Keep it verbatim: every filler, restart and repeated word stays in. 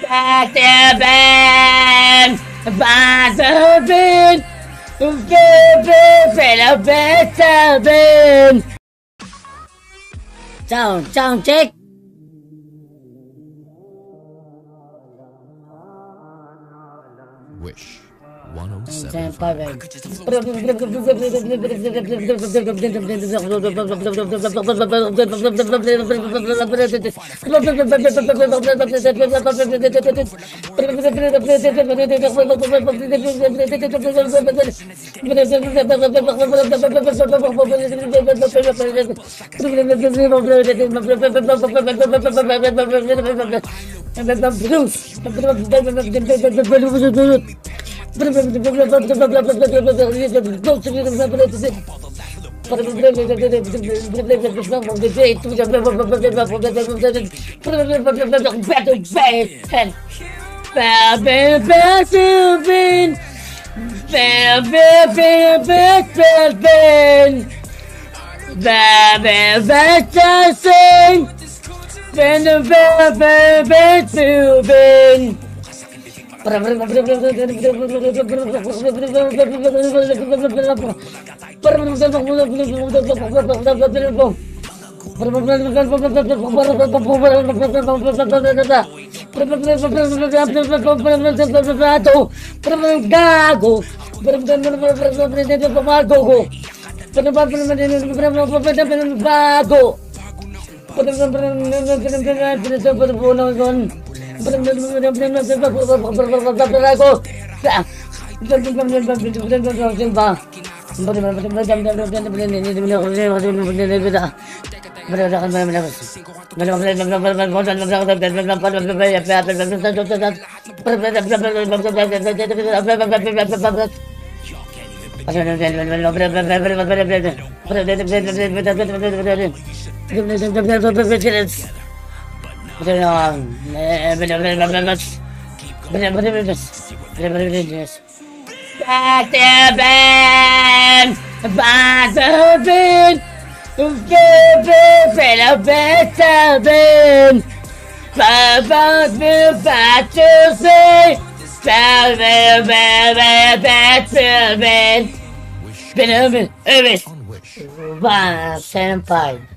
Back there, Ben! Back there, Ben! Ben, Ben, Ben! Sound, sound check! Wish one oh seven. Back there, Ben! Back there, Ben! Ben, Ben, Ben! Back there, back to say! Ben, Ben, Ben, Ben, Ben! Ben, Ben, Ben! Ben, senpai!